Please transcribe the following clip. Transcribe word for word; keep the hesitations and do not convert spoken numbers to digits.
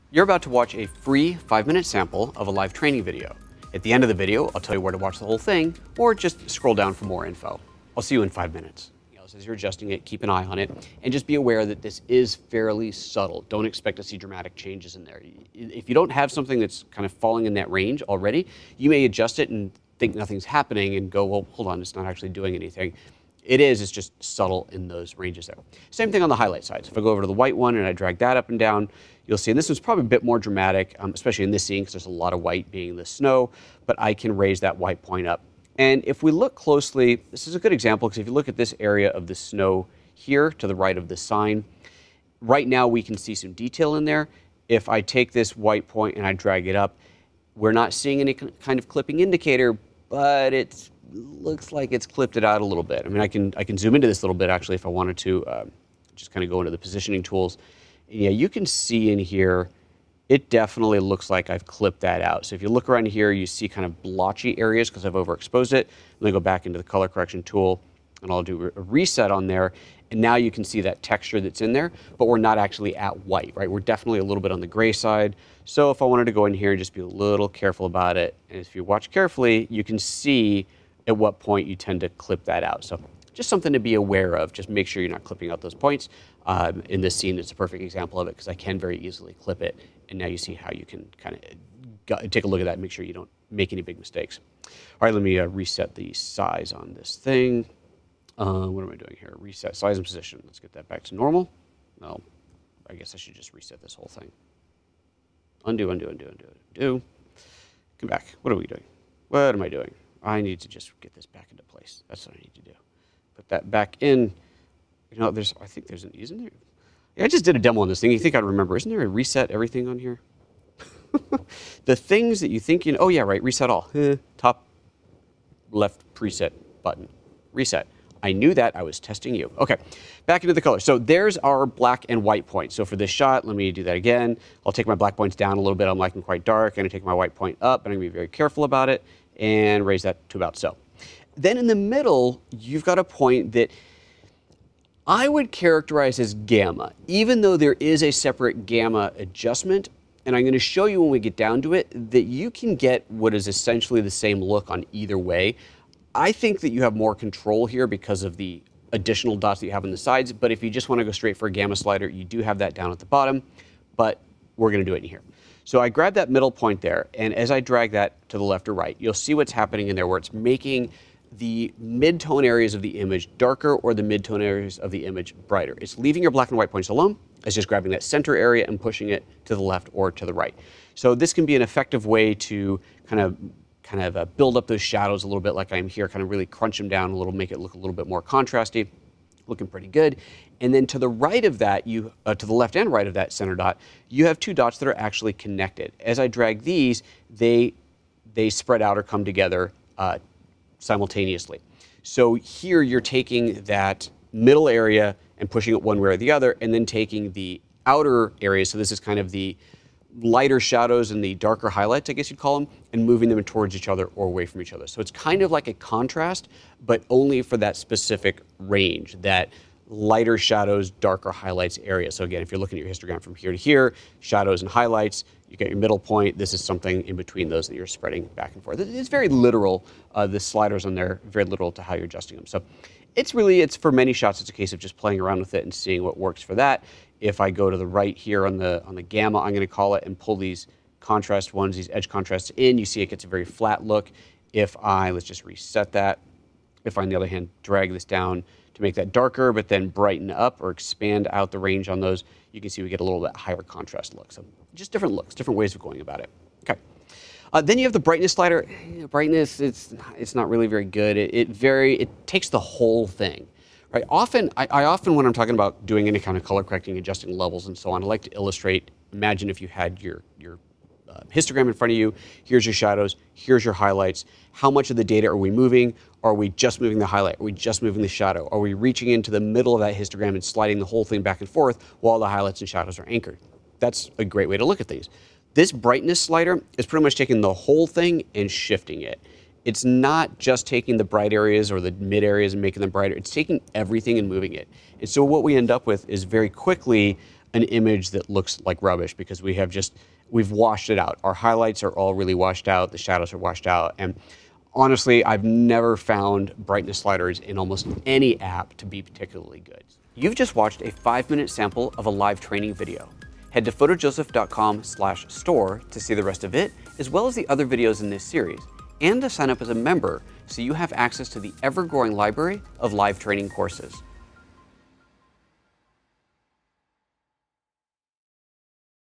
You're about to watch a free five minute sample of a live training video. At the end of the video, I'll tell you where to watch the whole thing, or just scroll down for more info. I'll see you in five minutes. As you're adjusting it, keep an eye on it, and just be aware that this is fairly subtle. Don't expect to see dramatic changes in there. If you don't have something that's kind of falling in that range already, you may adjust it and think nothing's happening and go, well, hold on, it's not actually doing anything. It is, it's just subtle in those ranges there. Same thing on the highlight side. So if I go over to the white one and I drag that up and down, you'll see, and this one's probably a bit more dramatic, um, especially in this scene because there's a lot of white being the snow, but I can raise that white point up. And if we look closely, this is a good example because if you look at this area of the snow here to the right of the sign, right now we can see some detail in there. If I take this white point and I drag it up, we're not seeing any kind of clipping indicator, but it looks like it's clipped it out a little bit. I mean, I can, I can zoom into this a little bit actually if I wanted to, uh, just kind of go into the positioning tools. And yeah, you can see in here, it definitely looks like I've clipped that out. So if you look around here, you see kind of blotchy areas because I've overexposed it. Let me go back into the color correction tool and I'll do a reset on there. And now you can see that texture that's in there, but we're not actually at white, right? We're definitely a little bit on the gray side. So if I wanted to go in here and just be a little careful about it, and if you watch carefully, you can see at what point you tend to clip that out. So just something to be aware of. Just make sure you're not clipping out those points. Um, in this scene, it's a perfect example of it because I can very easily clip it. And now you see how you can kind of take a look at that and make sure you don't make any big mistakes. All right, let me uh, reset the size on this thing. Uh, what am I doing here? Reset size and position. Let's get that back to normal. No, I guess I should just reset this whole thing. Undo, undo, undo, undo, undo. Come back. What are we doing? What am I doing? I need to just get this back into place. That's what I need to do. Put that back in. You know, there's, I think there's an, isn't there? Yeah, I just did a demo on this thing. You think I'd remember. Isn't there a reset everything on here? The things that you think you know, oh yeah, right, reset all. Eh, top left preset button. Reset. I knew that, I was testing you. Okay, back into the color. So there's our black and white point. So for this shot, let me do that again. I'll take my black points down a little bit. I'm liking quite dark. I'm gonna take my white point up, and I'm gonna be very careful about it, and raise that to about so. Then in the middle, you've got a point that I would characterize as gamma, even though there is a separate gamma adjustment, and I'm going to show you when we get down to it that you can get what is essentially the same look on either way. I think that you have more control here because of the additional dots that you have on the sides, but if you just want to go straight for a gamma slider, you do have that down at the bottom, but we're going to do it in here. So I grab that middle point there, and as I drag that to the left or right, you'll see what's happening in there where it's making the mid-tone areas of the image darker or the mid-tone areas of the image brighter. It's leaving your black and white points alone. It's just grabbing that center area and pushing it to the left or to the right. So this can be an effective way to kind of kind of uh, build up those shadows a little bit like I'm here, kind of really crunch them down a little, make it look a little bit more contrasty. Looking pretty good. And then to the right of that, you uh, to the left and right of that center dot, you have two dots that are actually connected. As I drag these, they, they spread out or come together uh, simultaneously. So here you're taking that middle area and pushing it one way or the other, and then taking the outer areas, so this is kind of the lighter shadows and the darker highlights, I guess you'd call them, and moving them towards each other or away from each other. So it's kind of like a contrast, but only for that specific range, that lighter shadows, darker highlights area. So again, if you're looking at your histogram from here to here, shadows and highlights, you get your middle point. This is something in between those that you're spreading back and forth. It's very literal. Uh, the sliders on there, very literal to how you're adjusting them. So it's really, it's for many shots, it's a case of just playing around with it and seeing what works for that. If I go to the right here on the, on the gamma, I'm gonna call it, and pull these contrast ones, these edge contrasts in, you see it gets a very flat look. If I, let's just reset that. If I, on the other hand, drag this down to make that darker, but then brighten up or expand out the range on those, you can see we get a little bit higher contrast look. So just different looks, different ways of going about it. Okay. Uh, then you have the brightness slider. Brightness, it's, it's not really very good. It, it very, it takes the whole thing. Right? Often, I, I often, when I'm talking about doing any kind of color correcting, adjusting levels and so on, I like to illustrate, imagine if you had your, your uh, histogram in front of you, here's your shadows, here's your highlights, how much of the data are we moving? Are we just moving the highlight? Are we just moving the shadow? Are we reaching into the middle of that histogram and sliding the whole thing back and forth while the highlights and shadows are anchored? That's a great way to look at things. This brightness slider is pretty much taking the whole thing and shifting it. It's not just taking the bright areas or the mid areas and making them brighter. It's taking everything and moving it. And so what we end up with is very quickly an image that looks like rubbish because we have just, we've washed it out. Our highlights are all really washed out, the shadows are washed out, and honestly, I've never found brightness sliders in almost any app to be particularly good. You've just watched a five minute sample of a live training video. Head to photojoseph dot com slash store to see the rest of it, as well as the other videos in this series, and to sign up as a member so you have access to the ever-growing library of live training courses.